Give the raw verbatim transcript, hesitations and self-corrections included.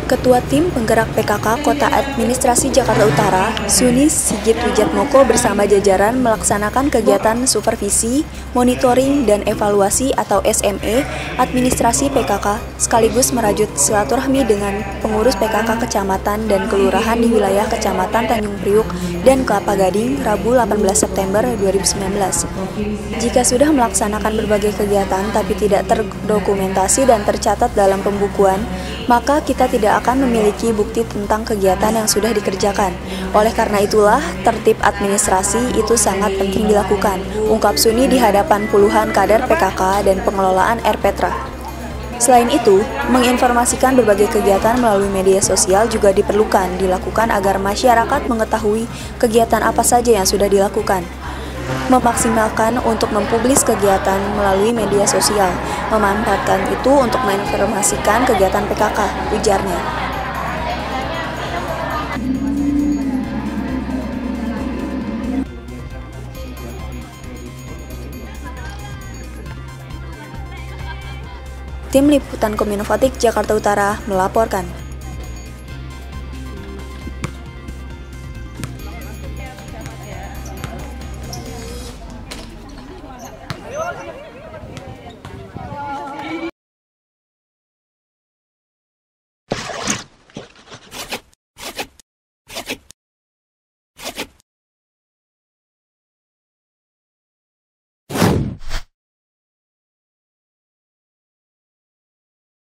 Ketua Tim Penggerak P K K Kota Administrasi Jakarta Utara, Suni Sigit Wijatmoko bersama jajaran melaksanakan kegiatan supervisi, monitoring, dan evaluasi atau S M E administrasi P K K sekaligus merajut silaturahmi dengan pengurus P K K kecamatan dan kelurahan di wilayah Kecamatan Tanjung Priuk dan Kelapa Gading, Rabu delapan belas September dua ribu sembilan belas. Jika sudah melaksanakan berbagai kegiatan tapi tidak terdokumentasi dan tercatat dalam pembukuan, maka kita tidak akan memiliki bukti tentang kegiatan yang sudah dikerjakan. Oleh karena itulah, tertib administrasi itu sangat penting dilakukan, ungkap Suni di hadapan puluhan kader P K K dan pengelolaan Erpetra. Selain itu, menginformasikan berbagai kegiatan melalui media sosial juga diperlukan dilakukan agar masyarakat mengetahui kegiatan apa saja yang sudah dilakukan. Memaksimalkan untuk mempublis kegiatan melalui media sosial, memanfaatkan itu untuk menginformasikan kegiatan P K K, ujarnya. Tim Liputan Kominfotik Jakarta Utara melaporkan.